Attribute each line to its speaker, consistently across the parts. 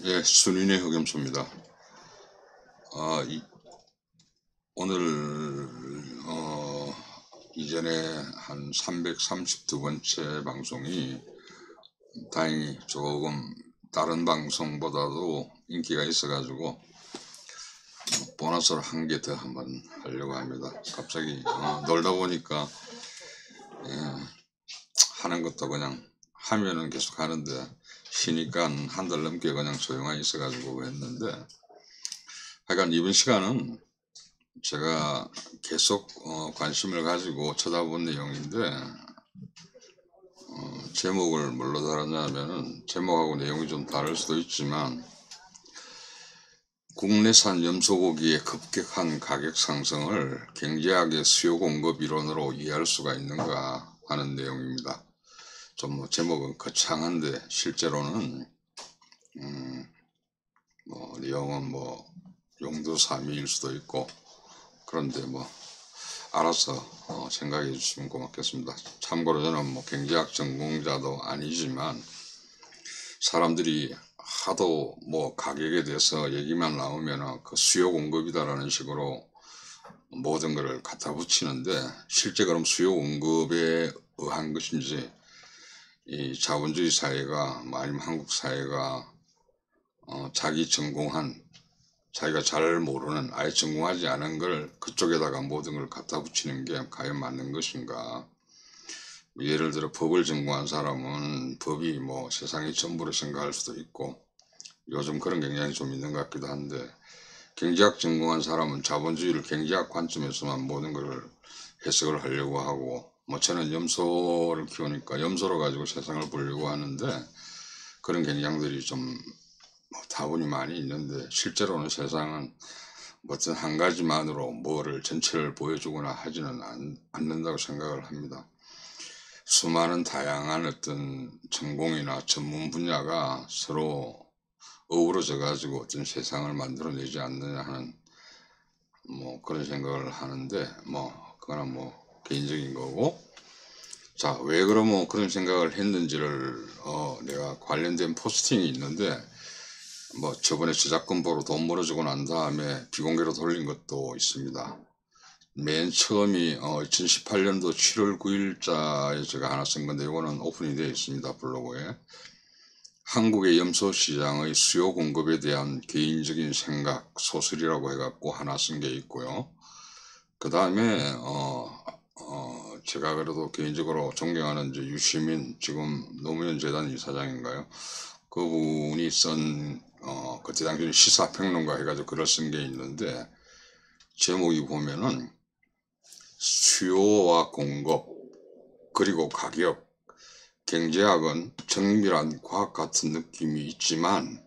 Speaker 1: 예, 순인의 흑염소입니다. 오늘 이전에 한 332번째 방송이 다행히 조금 다른 방송보다도 인기가 있어가지고 보너스를 한 개 더 한번 하려고 합니다. 갑자기 놀다 보니까 하는 것도 그냥 하면은 계속 하는데 쉬니까 한 달 넘게 그냥 조용히 있어가지고 했는데, 하여간 이번 시간은 제가 계속 관심을 가지고 쳐다본 내용인데, 제목을 뭘로 달았냐면은, 제목하고 내용이 좀 다를 수도 있지만 국내산 염소고기의 급격한 가격 상승을 경제학의 수요 공급 이론으로 이해할 수가 있는가 하는 내용입니다. 좀 제목은 거창한데 실제로는 내용은 용두사미일 수도 있고, 그런데 알아서 생각해 주시면 고맙겠습니다. 참고로 저는 경제학 전공자도 아니지만 사람들이 하도 가격에 대해서 얘기만 나오면 그 수요 공급이다라는 식으로 모든 것을 갖다 붙이는데, 실제 그럼 수요 공급에 의한 것인지 이 자본주의 사회가 아니면 한국 사회가 자기 전공한, 자기가 잘 모르는, 아예 전공하지 않은 걸 그쪽에다가 모든 걸 갖다 붙이는 게 과연 맞는 것인가. 예를 들어 법을 전공한 사람은 법이 세상의 전부로 생각할 수도 있고, 요즘 그런 경향이 좀 있는 것 같기도 한데, 경제학 전공한 사람은 자본주의를 경제학 관점에서만 모든 걸 해석을 하려고 하고, 저는 염소를 키우니까 염소로 가지고 세상을 보려고 하는데, 그런 경향들이 좀 다분히 많이 있는데, 실제로는 세상은 어떤 한 가지만으로 뭐를 전체를 보여주거나 하지는 않는다고 생각을 합니다. 수많은 다양한 어떤 전공이나 전문 분야가 서로 어우러져 가지고 어떤 세상을 만들어내지 않느냐 하는 그런 생각을 하는데, 그거는 개인적인 거고. 자, 왜 그러면 그런 생각을 했는지를 내가 관련된 포스팅이 있는데, 저번에 저작권료로 돈 물어주고 난 다음에 비공개로 돌린 것도 있습니다. 맨 처음이 2018년도 7월 9일자에 제가 하나 쓴 건데, 이거는 오픈이 되어 있습니다, 블로그에. 한국의 염소 시장의 수요 공급에 대한 개인적인 생각 소설이라고 해갖고 하나 쓴 게 있고요. 그 다음에 제가 그래도 개인적으로 존경하는 유시민, 지금 노무현 재단 이사장인가요? 그분이 쓴 그때 당시 시사평론가 해가지고 글을 쓴 게 있는데, 제목이 보면은 수요와 공급 그리고 가격, 경제학은 정밀한 과학 같은 느낌이 있지만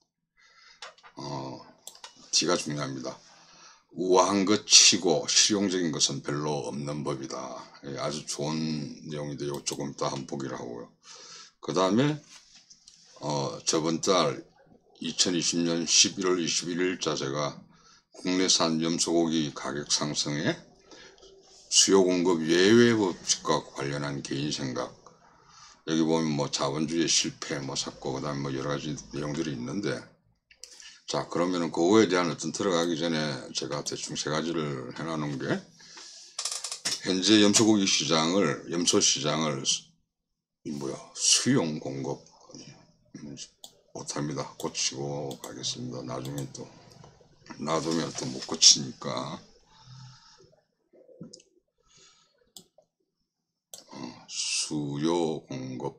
Speaker 1: D가 중요합니다. 우아한 것 치고 실용적인 것은 별로 없는 법이다. 아주 좋은 내용인데 이거 조금 이따 한번 보기로 하고요. 그 다음에 저번 달 2020년 11월 21일자 제가 국내산 염소고기 가격 상승에 수요 공급 예외 법칙과 관련한 개인 생각, 여기 보면 자본주의 실패 샀고, 그 다음에 여러 가지 내용들이 있는데, 자, 그러면은 그거에 대한 어떤 들어가기 전에 제가 대충 세 가지를 해놔놓은 게, 현재 염소고기 시장을, 염소 시장을 수용 공급 못합니다. 고치고 가겠습니다. 나중에 또 놔두면 또 못 고치니까. 수요 공급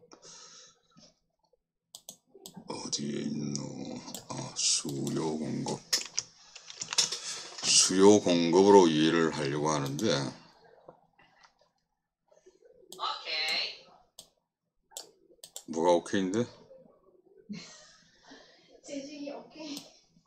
Speaker 1: 어디에 있노? 수요 공급. 수요 공급으로 이해를 하려고 하는데, 뭐가 오케이인데?
Speaker 2: 재직이 오케이.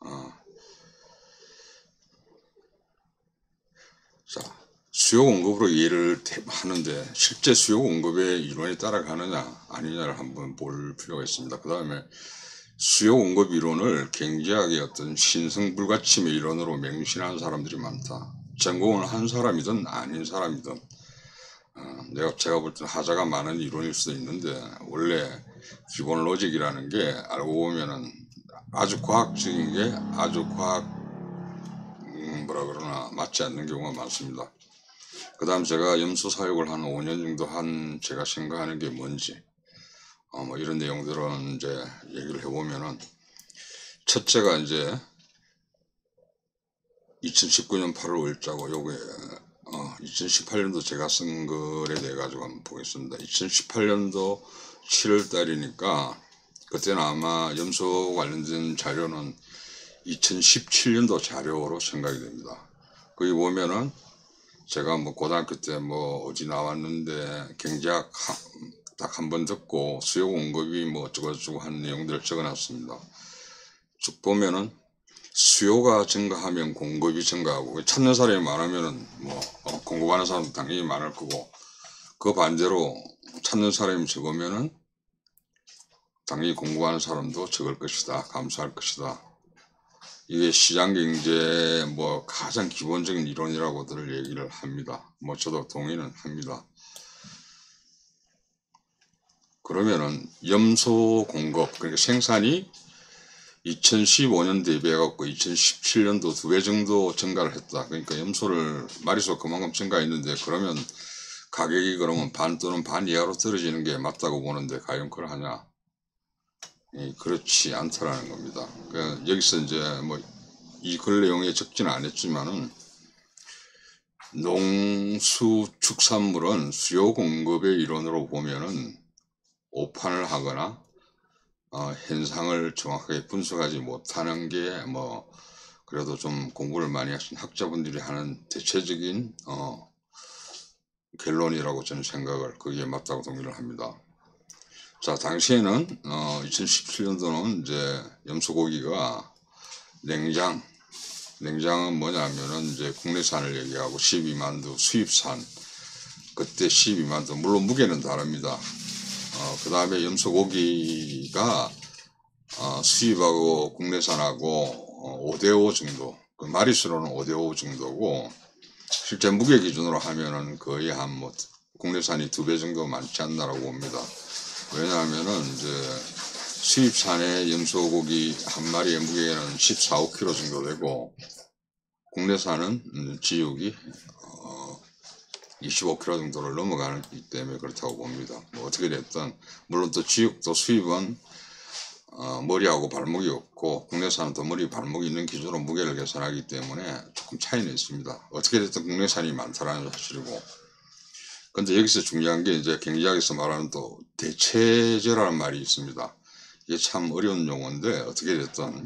Speaker 1: 자, 수요 공급으로 이해를 하는데, 실제 수요 공급의 이론에 따라가느냐 아니냐를 한번 볼 필요가 있습니다. 그 다음에 수요 공급 이론을 경제학의 어떤 신성불가침의 이론으로 맹신하는 사람들이 많다. 전공을 한 사람이든 아닌 사람이든, 제가 볼 때는 하자가 많은 이론일 수도 있는데, 원래 기본 로직이라는 게 알고 보면은 아주 과학적인 게 아주 뭐라 그러나 맞지 않는 경우가 많습니다. 그 다음 제가 염소 사육을 한 5년 정도 한 제가 생각하는 게 뭔지 뭐 이런 내용들은 이제 얘기를 해보면은, 첫째가 이제 2019년 8월 5일자고 요게 2018년도 제가 쓴 글에 대해 가지고 한번 보겠습니다. 2018년도 7월 달이니까 그때는 아마 염소 관련된 자료는 2017년도 자료로 생각이 됩니다. 거기 보면은 제가 뭐 고등학교 때 뭐 어디 나왔는데 경제학 딱 한 번 듣고 수요 공급이 뭐 어쩌고저쩌고 한 내용들을 적어놨습니다. 쭉 보면은 수요가 증가하면 공급이 증가하고, 찾는 사람이 많으면은 뭐 공급하는 사람도 당연히 많을 거고, 그 반대로 찾는 사람이 적으면은 당연히 공급하는 사람도 적을 것이다, 감소할 것이다. 이게 시장경제 뭐 가장 기본적인 이론이라고들 얘기를 합니다. 뭐 저도 동의는 합니다. 그러면은 염소 공급, 그러니까 생산이 2015년 대비해 갖고 2017년도 2배 정도 증가를 했다. 그러니까 염소를 마리수가 그만큼 증가했는데, 그러면 가격이 그러면 반 또는 반 이하로 떨어지는 게 맞다고 보는데 과연 그러하냐? 그렇지 않다라는 겁니다. 그러니까 여기서 이제 뭐 이 글 내용에 적지는 않았지만은, 농수축산물은 수요 공급의 이론으로 보면은 오판을 하거나 현상을 정확하게 분석하지 못하는 게 뭐 그래도 좀 공부를 많이 하신 학자분들이 하는 대체적인 결론이라고 저는 생각을, 그게 맞다고 동의를 합니다. 자, 당시에는 2017년도는 이제 염소고기가 냉장은 뭐냐면은 이제 국내산을 얘기하고 12만두 수입산, 그때 12만두, 물론 무게는 다릅니다. 그 다음에 염소고기가 수입하고 국내산하고 5대5 정도, 그 마리수로는 5대5 정도고, 실제 무게 기준으로 하면은 거의 한 뭐 국내산이 2배 정도 많지 않나라고 봅니다. 왜냐하면은 이제 수입산의 염소고기 한 마리의 무게는 14, 5kg 정도 되고, 국내산은 지육이 25kg 정도를 넘어가기 때문에 그렇다고 봅니다. 뭐 어떻게 됐든, 물론 또 지육도 수입은 머리하고 발목이 없고, 국내산은 또 머리 발목이 있는 기준으로 무게를 계산하기 때문에 조금 차이는 있습니다. 어떻게 됐든 국내산이 많다라는 사실이고, 근데 여기서 중요한 게 이제 경제학에서 말하는 또 대체제라는 말이 있습니다. 이게 참 어려운 용어인데, 어떻게 됐든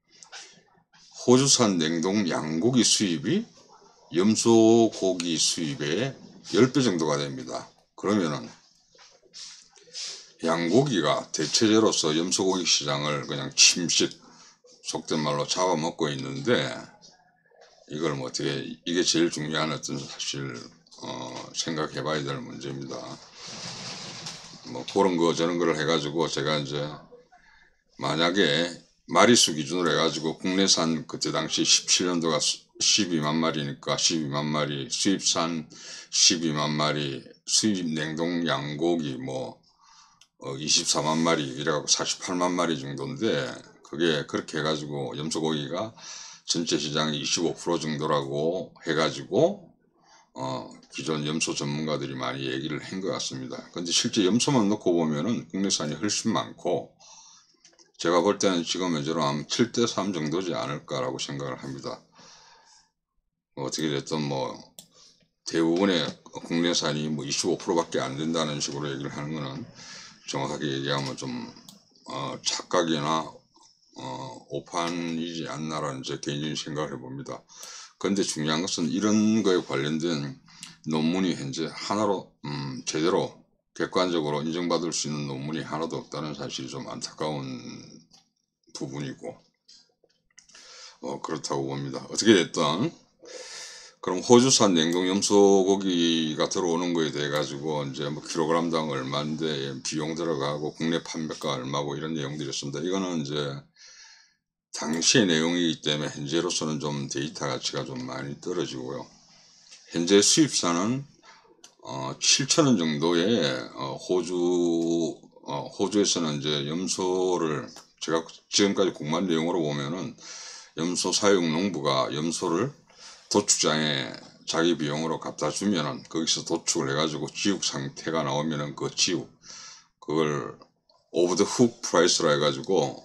Speaker 1: 호주산 냉동 양고기 수입이 염소고기 수입의 10배 정도가 됩니다. 그러면은 양고기가 대체제로서 염소고기 시장을 그냥 침식, 속된 말로 잡아먹고 있는데, 이걸 뭐 어떻게, 이게 제일 중요한 어떤 사실 생각해 봐야 될 문제입니다. 뭐 그런 거 저런 거를 해가지고 제가 이제 만약에 마리수 기준으로 해가지고 국내산 그때 당시 17년도가 12만 마리니까 12만 마리, 수입산 12만 마리, 수입 냉동 양고기 뭐 24만 마리 이래갖고 48만 마리 정도인데, 그게 그렇게 해가지고 염소고기가 전체 시장의 25% 정도라고 해가지고 기존 염소 전문가들이 많이 얘기를 한 것 같습니다. 근데 실제 염소만 놓고 보면은 국내산이 훨씬 많고, 제가 볼 때는 지금 현재로 한 7대3 정도지 않을까라고 생각을 합니다. 어떻게 됐든 뭐 대부분의 국내산이 뭐 25%밖에 안 된다는 식으로 얘기를 하는 거는, 정확하게 얘기하면 좀 착각이나 오판이지 않나라는 제 개인적인 생각을 해봅니다. 그런데 중요한 것은 이런 거에 관련된 논문이 현재 하나로 제대로 객관적으로 인정받을 수 있는 논문이 하나도 없다는 사실이 좀 안타까운 부분이고, 그렇다고 봅니다. 어떻게 됐든 그럼 호주산 냉동 염소고기가 들어오는 거에 대해 가지고 이제 뭐 킬로그램당 얼마인데 비용 들어가고 국내 판매가 얼마고 이런 내용들이 있습니다. 이거는 이제 당시의 내용이기 때문에 현재로서는 좀 데이터 가치가 좀 많이 떨어지고요. 현재 수입산은 7,000원 정도의 호주에서는 이제 염소를 제가 지금까지 공부한 내용으로 보면은 염소 사육 농부가 염소를 도축장에 자기 비용으로 갖다 주면은 거기서 도축을 해가지고 지육 상태가 나오면은 그 지육 그걸 오브 더 훅 프라이스로 해가지고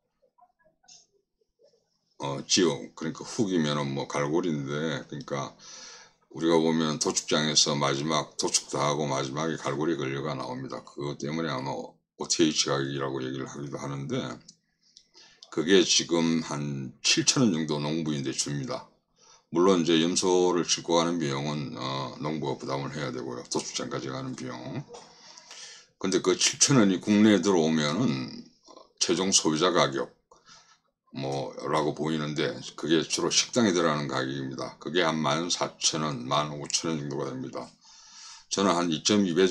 Speaker 1: 지육 그러니까 훅이면은 뭐 갈고리인데 그러니까 우리가 보면 도축장에서 마지막 도축 다 하고 마지막에 갈고리 걸려가 나옵니다. 그것 때문에 아마 OTH 가격이라고 얘기를 하기도 하는데 그게 지금 한 7,000원 정도 농부인데 줍니다. 물론 이제 염소를 싣고 가는 비용은 농부가 부담을 해야 되고요. 도축장까지 가는 비용. 근데 그 7,000원이 국내에 들어오면은 최종 소비자 가격 뭐라고 보이는데 그게 주로 식당에 들어가는 가격입니다. 그게 한 14,000원, 15,000원 정도가 됩니다. 저는 한 2.2배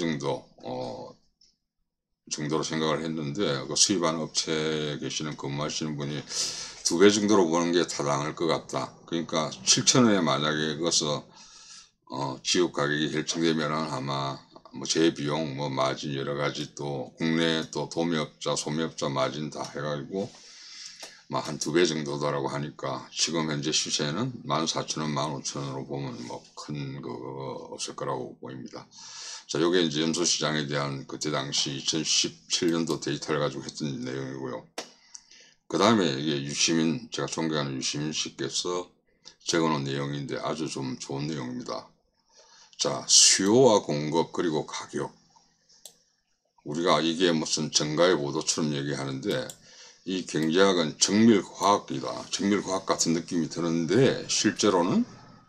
Speaker 1: 정도로 생각을 했는데 그 수입하는 업체에 계시는 근무하시는 분이 2배 정도로 보는 게 타당할 것 같다. 그러니까 7,000원에 만약에 그것서 지역 가격이 결정되면은 아마 뭐 재비용, 뭐 마진 여러 가지 또 국내 또 도매업자, 소매업자 마진 다 해가지고 한 2배 정도다라고 하니까 지금 현재 시세는 14,000원, 15,000원으로 보면 뭐 큰 거 없을 거라고 보입니다. 자, 요게 이제 염소 시장에 대한 그때 당시 2017년도 데이터를 가지고 했던 내용이고요. 그 다음에 이게 유시민, 제가 존경하는 유시민 씨께서 적어놓은 내용인데 아주 좀 좋은 내용입니다. 자, 수요와 공급 그리고 가격. 우리가 이게 무슨 정가의 보도처럼 얘기하는데 이 경제학은 정밀과학이다. 정밀과학 같은 느낌이 드는데 실제로는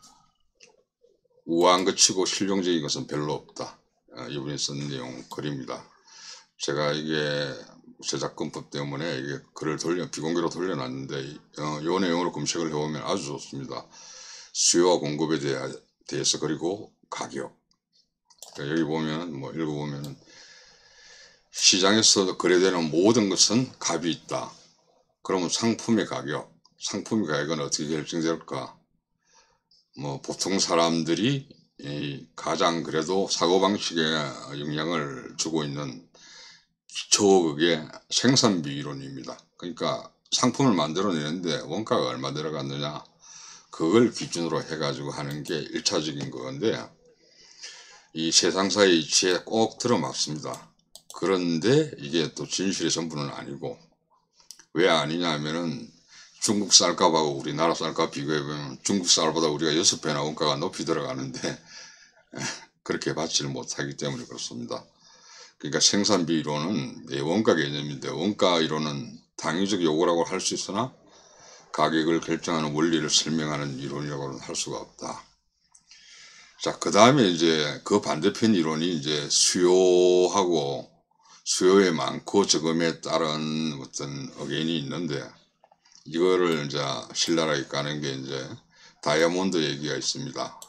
Speaker 1: 우아한 것 치고 실용적인 것은 별로 없다. 이분이 쓴 내용 글입니다. 제가 이게 저작권법 때문에 이게 글을 비공개로 돌려놨는데 이 내용으로 검색을 해보면 아주 좋습니다. 수요와 공급에 대해서 그리고 가격. 그러니까 여기 보면 뭐 읽어보면은 시장에서 거래되는 모든 것은 값이 있다. 그러면 상품의 가격은 어떻게 결정될까? 뭐 보통 사람들이 가장 그래도 사고방식에 영향을 주고 있는 기초 그게 생산비 이론입니다. 그러니까 상품을 만들어내는데 원가가 얼마 들어갔느냐 그걸 기준으로 해가지고 하는 게 1차적인 건데 이 세상사의 이치에 꼭 들어맞습니다. 그런데 이게 또 진실의 전부는 아니고 왜 아니냐 하면은 중국 쌀값하고 우리나라 쌀값 비교해보면 중국 쌀보다 우리가 6배나 원가가 높이 들어가는데 그렇게 받지를 못하기 때문에 그렇습니다. 그러니까 생산비 이론은 원가 개념인데 원가 이론은 당위적 요구라고 할 수 있으나 가격을 결정하는 원리를 설명하는 이론이라고는 할 수가 없다. 자, 그 다음에 이제 그 반대편 이론이 이제 수요의 많고 적음에 따른 어떤 의견이 있는데 이거를 이제 신랄하게 까는 게 이제 다이아몬드 얘기가 있습니다.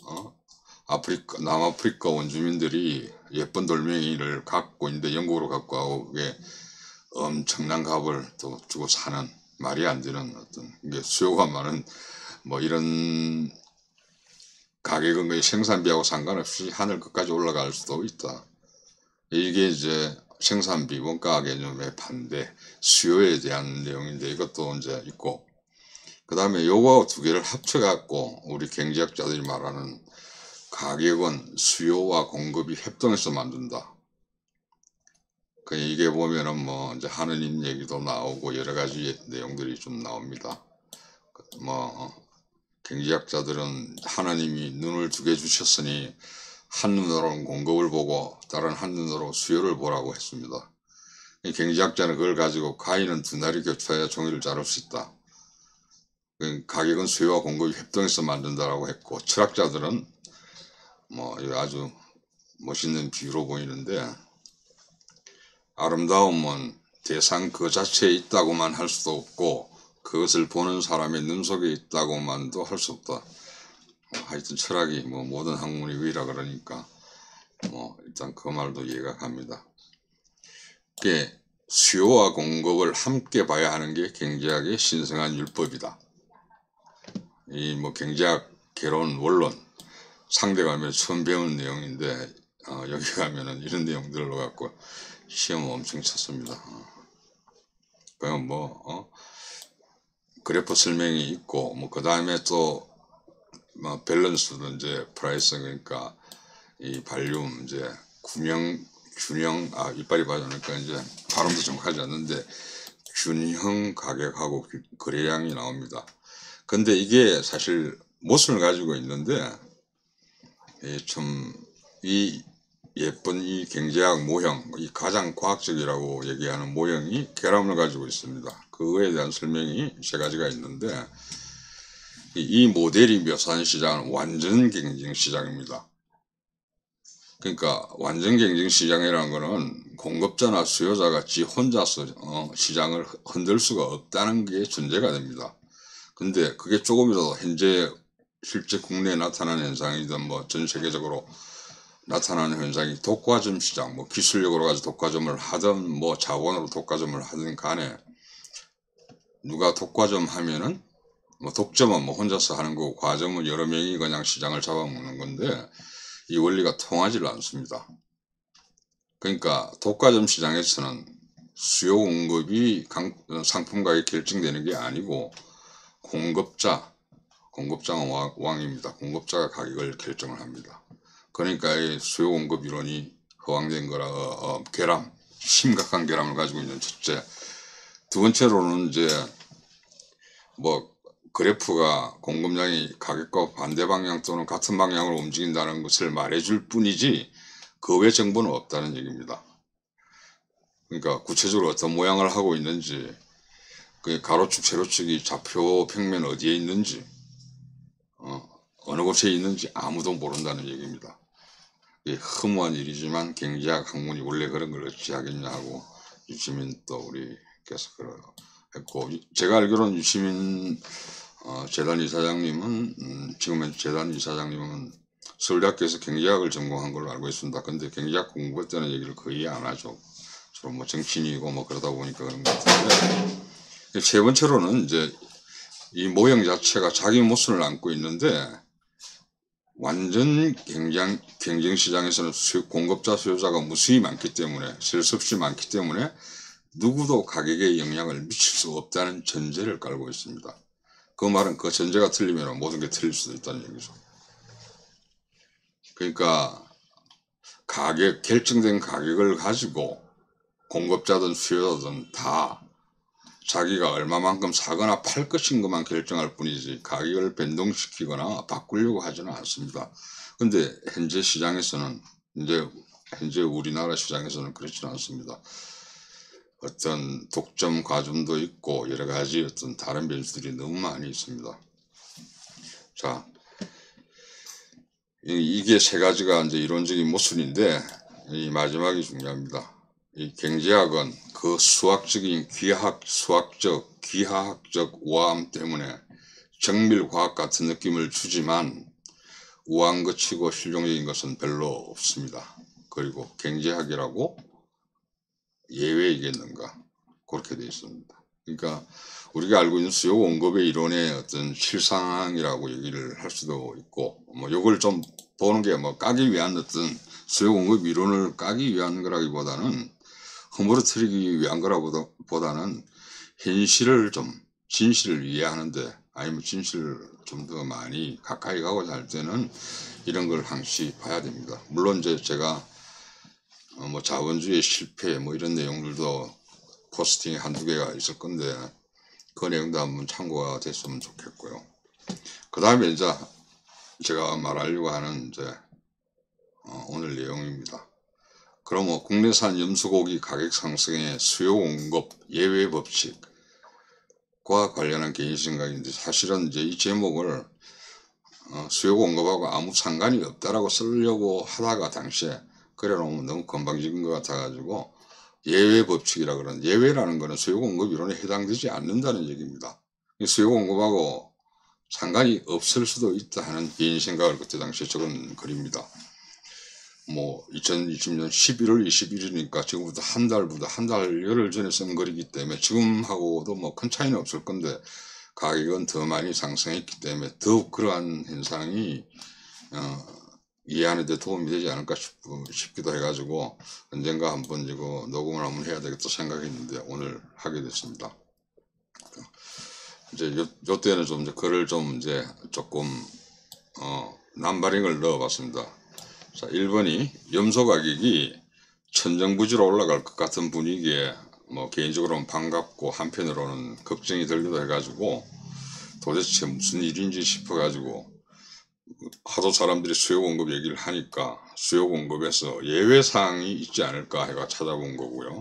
Speaker 1: 남아프리카 원주민들이 예쁜 돌멩이를 갖고 있는데 영국으로 갖고 가고 그게 엄청난 값을 또 주고 사는 말이 안 되는 어떤 이게 수요가 많은 뭐 이런 가격은 거의 생산비하고 상관없이 하늘 끝까지 올라갈 수도 있다. 이게 이제 생산비 원가 개념의 반대 수요에 대한 내용인데 이것도 이제 있고 그 다음에 요거 두 개를 합쳐갖고 우리 경제학자들이 말하는 가격은 수요와 공급이 협동해서 만든다. 이게 보면은 뭐 이제 하느님 얘기도 나오고 여러 가지 내용들이 좀 나옵니다. 뭐 경제학자들은 하나님이 눈을 2개 주셨으니 한눈으로는 공급을 보고 다른 한눈으로 수요를 보라고 했습니다. 경제학자는 그걸 가지고 가위는 2날이 겹쳐야 종이를 자를 수 있다. 가격은 수요와 공급이 협동해서 만든다라고 했고 철학자들은 뭐 아주 멋있는 비유로 보이는데 아름다움은 대상 그 자체에 있다고만 할 수도 없고 그것을 보는 사람의 눈 속에 있다고만도 할 수 없다. 하여튼 철학이 뭐 모든 학문이 위라 그러니까 뭐 일단 그 말도 이해가 갑니다. 그게 수요와 공급을 함께 봐야 하는 게 경제학의 신성한 율법이다. 이 뭐 경제학 개론 원론 상대가면 처음 배운 내용인데 여기 가면은 이런 내용들로 갖고 시험 엄청 쳤습니다. 그냥 그래프 설명이 있고, 그 다음에 또, 밸런스도 이제 프라이스, 그러니까 이 발륨, 이제 균형, 이빨이 빠져나니까 이제 발음도 정확하지 않는데, 균형 가격하고 거래량이 나옵니다. 근데 이게 사실 못을 가지고 있는데, 이 예쁜 이 경제학 모형, 이 가장 과학적이라고 얘기하는 모형이 결함을 가지고 있습니다. 그거에 대한 설명이 세 가지가 있는데, 이 모델이 묘사한 시장은 완전 경쟁 시장입니다. 그러니까 완전 경쟁 시장이라는 거는 공급자나 수요자가 지 혼자서 시장을 흔들 수가 없다는 게 전제가 됩니다. 근데 그게 조금이라도 현재 실제 국내에 나타나는 현상이든 전 세계적으로 나타나는 현상이 독과점 시장, 기술력으로 가지고 독과점을 하든 자본으로 독과점을 하든 간에 누가 독과점 하면은 독점은 혼자서 하는 거고 과점은 여러 명이 그냥 시장을 잡아먹는 건데 이 원리가 통하지 않습니다. 그러니까 독과점 시장에서는 수요 공급이 상품 가격이 결정되는 게 아니고 공급자가 왕입니다. 공급자가 가격을 결정을 합니다. 그러니까 이 수요 공급 이론이 허황된 거라 심각한 결함을 가지고 있는 첫째. 두 번째로는 이제 그래프가 공급량이 가격과 반대 방향 또는 같은 방향으로 움직인다는 것을 말해줄 뿐이지 그 외 정보는 없다는 얘기입니다. 그러니까 구체적으로 어떤 모양을 하고 있는지, 그 가로축, 세로축이 좌표 평면 어디에 있는지, 어느 곳에 있는지 아무도 모른다는 얘기입니다. 허무한 일이지만 경제학 학문이 원래 그런 걸 어찌 하겠냐 하고 유시민 또 우리께서 했고, 제가 알기로는 유시민 재단 이사장님은 지금의 재단 이사장님은 서울대학교에서 경제학을 전공한 걸로 알고 있습니다. 근데 경제학 공부했다는 얘기를 거의 안 하죠. 주로 정치인이고 그러다 보니까 그런 것 같은데, 세 번째로는 이제 이 모형 자체가 자기 모순을 안고 있는데, 완전 경쟁 시장에서는 공급자 수요자가 무수히 많기 때문에, 셀 수 없이 많기 때문에 누구도 가격에 영향을 미칠 수 없다는 전제를 깔고 있습니다. 그 말은 그 전제가 틀리면 모든 게 틀릴 수도 있다는 얘기죠. 그러니까 결정된 가격을 가지고 공급자든 수요자든 다 자기가 얼마만큼 사거나 팔 것인 것만 결정할 뿐이지 가격을 변동시키거나 바꾸려고 하지는 않습니다. 근데 현재 시장에서는, 현재 우리나라 시장에서는 그렇지는 않습니다. 어떤 독점 과점도 있고 여러 가지 어떤 다른 변수들이 너무 많이 있습니다. 자, 이게 세 가지가 이제 이론적인 모순인데, 이 마지막이 중요합니다. 이 경제학은 그 수학적인 귀하학적 우아함 때문에 정밀과학 같은 느낌을 주지만 우아한 것 치고 실용적인 것은 별로 없습니다. 그리고 경제학이라고 예외이겠는가, 그렇게 되어 있습니다. 그러니까 우리가 알고 있는 수요 공급의 이론의 어떤 실상이라고 얘기를 할 수도 있고, 요걸 좀 보는 게 까기 위한 어떤 수요 공급 이론을 까기 위한 거라기보다는 허물어뜨리기 위한 거라기보다는 진실을 이해하는데, 아니면 진실을 좀 더 많이 가까이 가고자 할 때는 이런 걸 항시 봐야 됩니다. 물론 이제 제가 자본주의 실패 이런 내용들도 포스팅이 한두 개가 있을 건데 그 내용도 한번 참고가 됐으면 좋겠고요. 그 다음에 이제 제가 말하려고 하는 오늘 내용입니다. 그럼 국내산 염소고기 가격 상승의 수요 공급 예외 법칙과 관련한 개인 생각인데, 사실은 이제 이 제목을 수요 공급하고 아무 상관이 없다라고 쓰려고 하다가 당시에 그래놓으면 너무 건방진 것 같아가지고 예외 법칙이라 그러는, 예외라는 거는 수요 공급 이론에 해당되지 않는다는 얘기입니다. 수요 공급하고 상관이 없을 수도 있다 하는 개인 생각을 그때 당시에 적은 글입니다. 2020년 11월 21일이니까 지금부터 한 달 열흘 전에 쓴 글이기 때문에 지금하고도 큰 차이는 없을 건데 가격은 더 많이 상승했기 때문에 더욱 그러한 현상이 이해하는 데 도움이 되지 않을까 싶기도 해가지고 언젠가 한번 이거 녹음을 한번 해야 되겠다 생각했는데 오늘 하게 됐습니다. 이제 요 때는 좀 이제 글을 좀 이제 조금 남바링을 넣어봤습니다. 자, 1번이 염소 가격이 천정부지로 올라갈 것 같은 분위기에 뭐 개인적으로는 반갑고 한편으로는 걱정이 들기도 해가지고 도대체 무슨 일인지 싶어가지고 하도 사람들이 수요 공급 얘기를 하니까 수요 공급에서 예외 사항이 있지 않을까 해가 찾아본 거고요.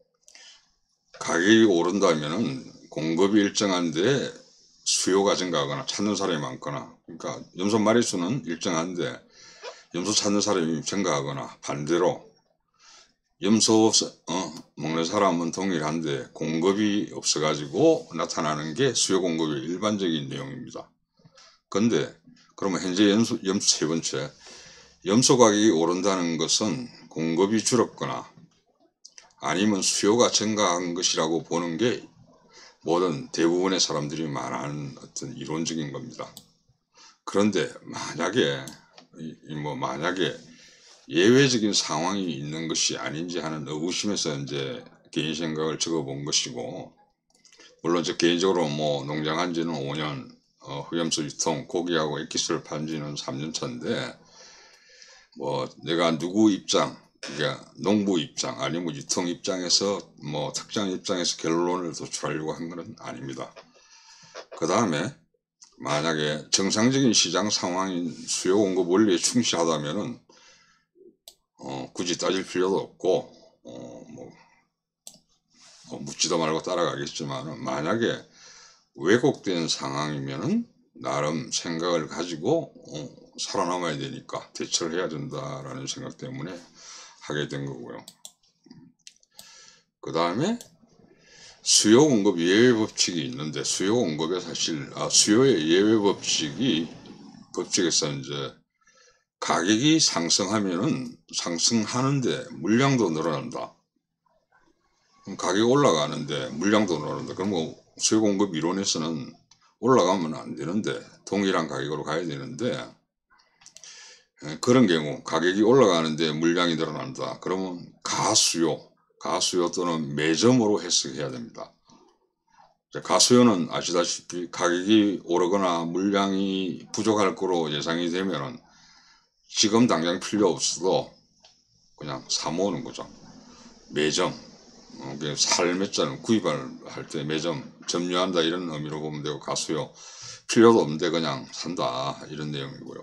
Speaker 1: 가격이 오른다면은 공급이 일정한데 수요가 증가하거나 찾는 사람이 많거나, 그러니까 염소 마리수는 일정한데 염소 찾는 사람이 증가하거나, 반대로 염소 먹는 사람은 동일한데 공급이 없어가지고 나타나는 게 수요 공급의 일반적인 내용입니다. 근데 그러면 현재 염소 세 번째, 염소 가격이 오른다는 것은 공급이 줄었거나 아니면 수요가 증가한 것이라고 보는 게 모든 대부분의 사람들이 말하는 어떤 이론적인 겁니다. 그런데 만약에 만약에 예외적인 상황이 있는 것이 아닌지 하는 의구심에서 이제 개인 생각을 적어본 것이고, 물론 저 개인적으로 뭐 농장한 지는 5년, 흑염소 유통, 고기하고 엑기스를 판 지는 3년 차인데, 뭐 내가 누구 입장, 그러니까 농부 입장 아니면 유통 입장에서 뭐 특정 입장에서 결론을 도출하려고 한 것은 아닙니다. 그 다음에 만약에 정상적인 시장 상황인 수요 공급 원리에 충실하다면은 굳이 따질 필요도 없고 묻지도 말고 따라가겠지만, 만약에 왜곡된 상황이면은 나름 생각을 가지고 살아남아야 되니까 대처를 해야 된다라는 생각 때문에 하게 된 거고요. 그 다음에 수요 공급 예외 법칙이 있는데, 수요 공급에 사실 수요의 예외 법칙에서 이제 가격이 상승하면은 상승하는데 물량도 늘어난다. 그럼 가격이 올라가는데 물량도 늘어난다. 그럼 뭐 수요 공급 이론에서는 올라가면 안 되는데 동일한 가격으로 가야 되는데, 그런 경우 가격이 올라가는데 물량이 늘어난다. 그러면 가수요 또는 매점으로 해석해야 됩니다. 가수요는 아시다시피 가격이 오르거나 물량이 부족할 거로 예상이 되면은 지금 당장 필요 없어도 그냥 사 모으는 거죠. 매점, 살 잔을 구입할 때 매점, 점유한다 이런 의미로 보면 되고, 가수요 필요도 없는데 그냥 산다 이런 내용이고요.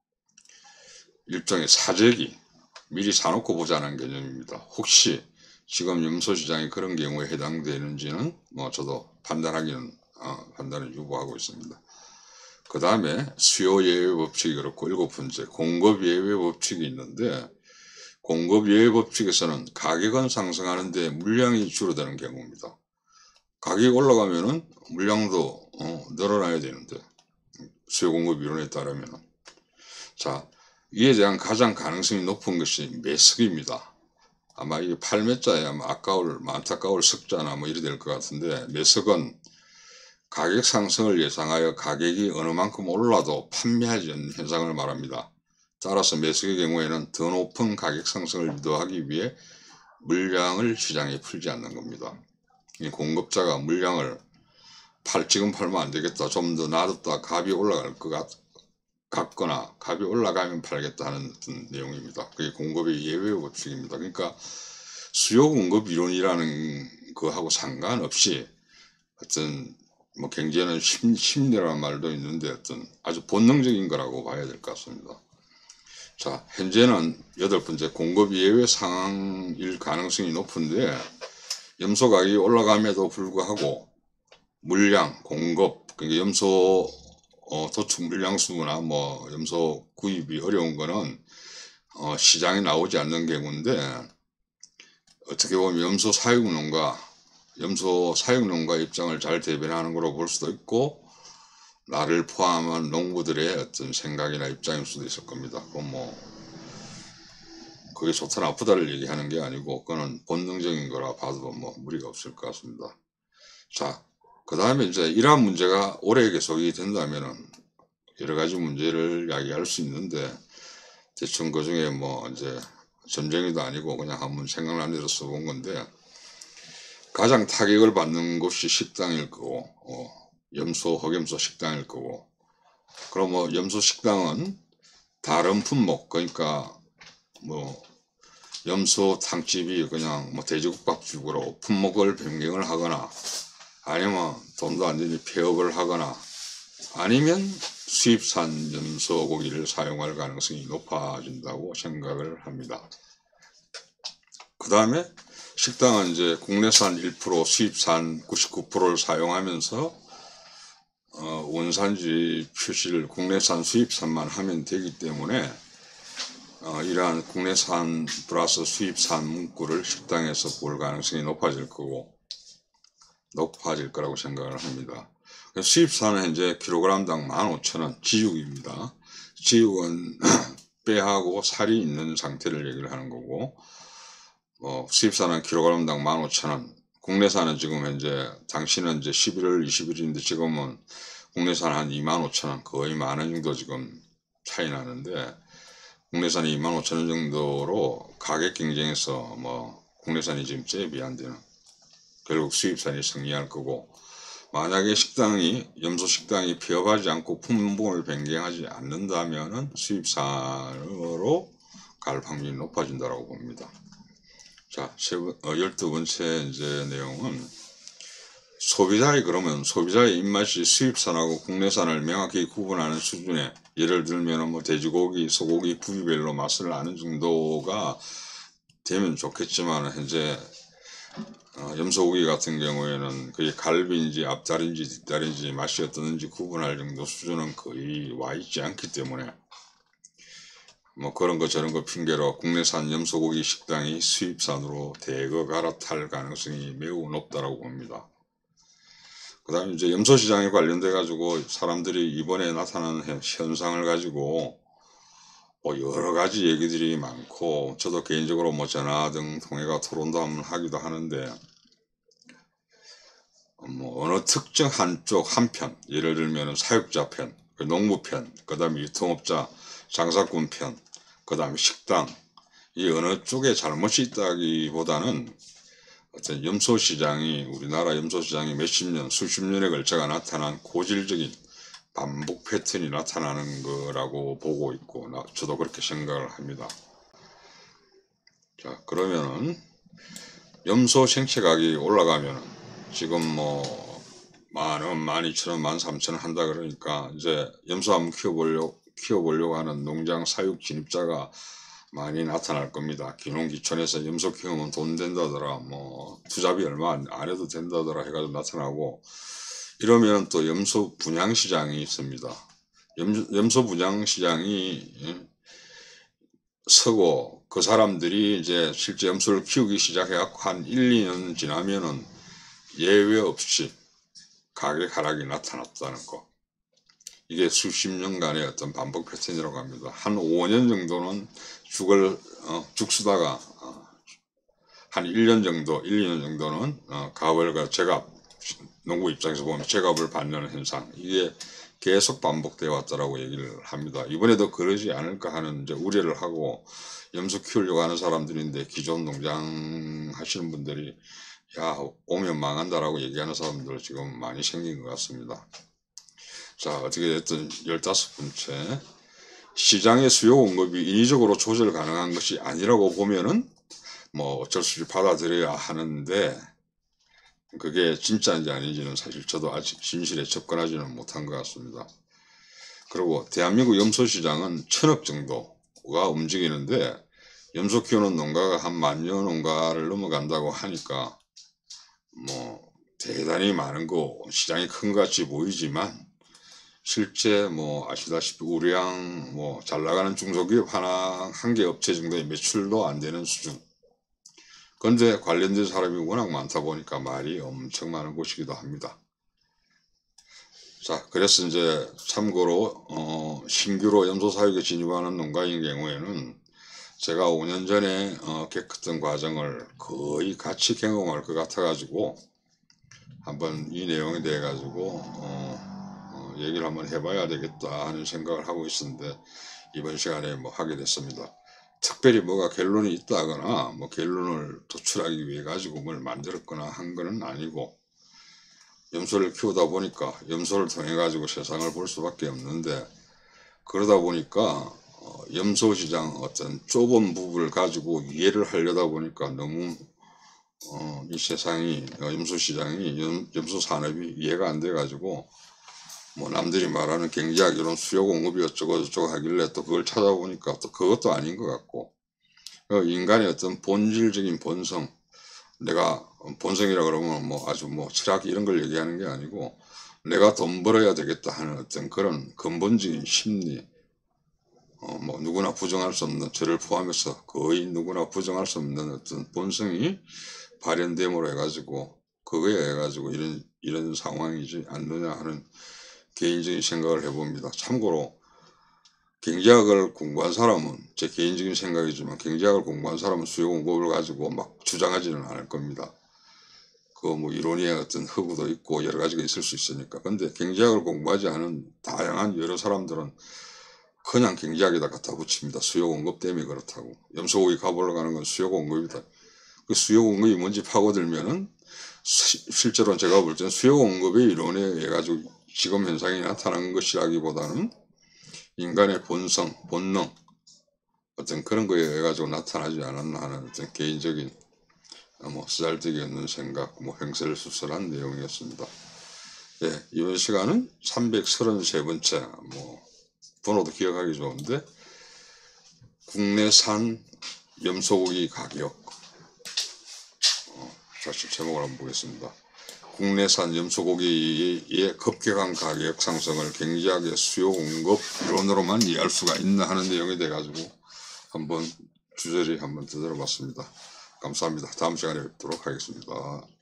Speaker 1: 일종의 사재기, 미리 사놓고 보자는 개념입니다. 혹시 지금 염소 시장이 그런 경우에 해당되는지는 뭐 저도 판단을 유보하고 있습니다. 그 다음에 수요 예외 법칙이 그렇고, 7번째 공급 예외 법칙이 있는데, 공급 예외 법칙에서는 가격은 상승하는데 물량이 줄어드는 경우입니다. 가격이 올라가면은 물량도 늘어나야 되는데, 수요 공급 이론에 따르면은. 자, 이에 대한 가장 가능성이 높은 것이 매석입니다. 아마 이게 팔매자에 아마 안타까울 석자나 뭐 이래 될 것 같은데, 매석은 가격 상승을 예상하여 가격이 어느 만큼 올라도 판매하지 않는 현상을 말합니다. 따라서 매석의 경우에는 더 높은 가격 상승을 유도하기 위해 물량을 시장에 풀지 않는 겁니다. 공급자가 물량을 지금 팔면 안 되겠다, 좀 더 놔뒀다 값이 올라갈 것 같거나 값이 올라가면 팔겠다 하는 어떤 내용입니다. 그게 공급의 예외 법칙입니다. 그러니까 수요 공급 이론이라는 거하고 상관없이 어떤 뭐 경제는 심리라는 말도 있는데 어떤 아주 본능적인 거라고 봐야 될 것 같습니다. 자, 현재는 8번째 공급 예외 상황일 가능성이 높은데, 염소 가격이 올라감에도 불구하고 물량, 공급, 그러니까 염소 도축 물량 수나 뭐 염소 구입이 어려운 거는 시장에 나오지 않는 경우인데, 어떻게 보면 염소 사육농가 입장을 잘 대변하는 거로 볼 수도 있고, 나를 포함한 농부들의 어떤 생각이나 입장일 수도 있을 겁니다. 그건 뭐 그게 좋다 나쁘다를 얘기하는 게 아니고, 그거는 본능적인 거라 봐도 뭐 무리가 없을 것 같습니다. 자, 그 다음에 이제 이러한 문제가 오래 계속이 된다면은 여러 가지 문제를 이야기할 수 있는데, 대충 그 중에 뭐 이제 점쟁이도 아니고 그냥 한번 생각난 대로 써본 건데, 가장 타격을 받는 곳이 식당일 거고, 염소, 흑염소 식당일 거고, 그럼 뭐 염소 식당은 다른 품목, 그러니까 뭐 염소 탕집이 그냥 뭐 돼지국밥집으로 품목을 변경을 하거나, 아니면 돈도 안 되니 폐업을 하거나, 아니면 수입산 염소 고기를 사용할 가능성이 높아진다고 생각을 합니다. 그 다음에 식당은 이제 국내산 1%, 수입산 99%를 사용하면서 원산지 표시를 국내산, 수입산만 하면 되기 때문에 이러한 국내산 플러스 수입산 문구를 식당에서 볼 가능성이 높아질 거라고 생각을 합니다. 수입산은 현재 킬로그램당 15,000원 지육입니다. 지육은 뼈하고 살이 있는 상태를 얘기를 하는 거고, 수입산은 킬로그램당 15,000원, 국내산은 지금 현재 당시는 이제 11월 20일인데 지금은 국내산 한 25,000원, 거의 만원 정도 지금 차이 나는데, 국내산이 25,000원 정도로 가격 경쟁에서 뭐 국내산이 지금 잽이 안 되는, 결국 수입산이 승리할 거고, 만약에 염소 식당이 폐업하지 않고 품목을 변경하지 않는다면은 수입산으로 갈 확률이 높아진다고 봅니다. 자, 12번째 이제 내용은 소비자의 입맛이 수입산하고 국내산을 명확히 구분하는 수준에, 예를 들면 뭐 돼지고기, 소고기 부위별로 맛을 아는 정도가 되면 좋겠지만, 현재 염소고기 같은 경우에는 그게 갈비인지 앞다리인지 뒷다리인지 맛이 어떠는지 구분할 정도 수준은 거의 와 있지 않기 때문에, 뭐 그런 거 저런 거 핑계로 국내산 염소고기 식당이 수입산으로 대거 갈아탈 가능성이 매우 높다고 봅니다. 그 다음에 이제 염소시장에 관련돼 가지고 사람들이 이번에 나타난 현상을 가지고 뭐 여러 가지 얘기들이 많고, 저도 개인적으로 뭐 전화 등 통해가 토론도 한번 하기도 하는데, 뭐 어느 특정 한편, 예를 들면 사육자 편, 농부 편, 그 다음에 유통업자, 장사꾼 편, 그 다음에 식당, 이 어느 쪽에 잘못이 있다기보다는 어떤 우리나라 염소시장이 몇십 년, 수십 년에 걸쳐가 나타난 고질적인 반복 패턴이 나타나는 거라고 보고 있고, 저도 그렇게 생각을 합니다. 자, 그러면은 염소 생채 가격이 올라가면은 지금 뭐 10,000원, 12,000원, 13,000원 한다 그러니까 이제 염소 한번 키워보려고 하는 농장 사육 진입자가 많이 나타날 겁니다. 귀농귀촌에서 염소 키우면 돈 된다더라, 뭐 투자비 얼마 안 해도 된다더라 해가지고 나타나고, 이러면 또 염소 분양시장이 있습니다. 염소 분양시장이 서고, 그 사람들이 이제 실제 염소를 키우기 시작해갖고 한 1, 2년 지나면은 예외 없이 가격 하락이 나타났다는 거. 이게 수십 년간의 어떤 반복 패턴이라고 합니다. 한 5년 정도는 죽수다가 한 1년 정도, 1, 2년 정도는 제값, 농부 입장에서 보면 제값을 받는 현상, 이게 계속 반복되어 왔다라고 얘기를 합니다. 이번에도 그러지 않을까 하는 이제 우려를 하고, 염소 키우려고 하는 사람들인데 기존 농장 하시는 분들이 야, 오면 망한다라고 얘기하는 사람들 지금 많이 생긴 것 같습니다. 자, 어떻게 됐든 15번째, 시장의 수요 공급이 인위적으로 조절 가능한 것이 아니라고 보면은 뭐 어쩔 수 없이 받아들여야 하는데, 그게 진짜인지 아닌지는 사실 저도 아직 진실에 접근하지는 못한 것 같습니다. 그리고 대한민국 염소시장은 1,000억 정도가 움직이는데, 염소 키우는 농가가 한 10,000여 농가를 넘어간다고 하니까 뭐 대단히 많은 거, 시장이 큰 것 같이 보이지만, 실제 뭐 아시다시피 우량 뭐 잘 나가는 중소기업 한 개 업체 정도의 매출도 안 되는 수준. 그런데 관련된 사람이 워낙 많다 보니까 말이 엄청 많은 곳이기도 합니다. 자, 그래서 이제 참고로 신규로 염소 사육에 진입하는 농가인 경우에는 제가 5년 전에 겪었던 과정을 거의 같이 경험할 것 같아 가지고 한번 이 내용에 대해 가지고 얘기를 한번 해봐야 되겠다 하는 생각을 하고 있었는데, 이번 시간에 뭐 하게 됐습니다. 특별히 뭐가 결론이 있다거나 뭐 결론을 도출하기 위해 가지고 뭘 만들었거나 한 거는 아니고, 염소를 키우다 보니까 염소를 통해 가지고 세상을 볼 수밖에 없는데, 그러다 보니까 염소 시장 어떤 좁은 부분을 가지고 이해를 하려다 보니까 너무 이 세상이 염소 시장이 염소 산업이 이해가 안 돼 가지고, 뭐 남들이 말하는 경제학 이런 수요 공급이 어쩌고 저쩌고 하길래 또 그걸 찾아보니까 또 그것도 아닌 것 같고, 인간의 어떤 본질적인 본성, 내가 본성이라 그러면 뭐 아주 뭐 철학 이런 걸 얘기하는 게 아니고, 내가 돈 벌어야 되겠다 하는 어떤 그런 근본적인 심리, 뭐 누구나 부정할 수 없는, 저를 포함해서 거의 누구나 부정할 수 없는 어떤 본성이 발현됨으로 해가지고, 그거에 해가지고 이런 상황이지 않느냐 하는 개인적인 생각을 해봅니다. 참고로 경제학을 공부한 사람은, 제 개인적인 생각이지만 경제학을 공부한 사람은 수요 공급을 가지고 막 주장하지는 않을 겁니다. 그 뭐 이론의 어떤 허구도 있고 여러 가지가 있을 수 있으니까. 근데 경제학을 공부하지 않은 다양한 여러 사람들은 그냥 경제학에다 갖다 붙입니다. 수요 공급 때문에 그렇다고. 염소고기 값 올라가는 건 수요 공급이다. 그 수요 공급이 뭔지 파고들면은 실제로 제가 볼 때는 수요 공급의 이론에 의해 가지고 지금 현상이 나타난 것이라기보다는 인간의 본성, 본능, 어떤 그런 거에 의해 가지고 나타나지 않았나 하는 어떤 개인적인 뭐 쓰잘데기 없는 생각, 뭐 횡설수설한 내용이었습니다. 예, 이번 시간은 333번째, 뭐 번호도 기억하기 좋은데, 국내산 염소고기 가격, 다시 제목을 한번 보겠습니다. 국내산 염소고기의 급격한 가격 상승을 경제학의 수요 공급 이론으로만 이해할 수가 있나 하는 내용이 돼가지고 한번 주저리 한번 들어봤습니다. 감사합니다. 다음 시간에 뵙도록 하겠습니다.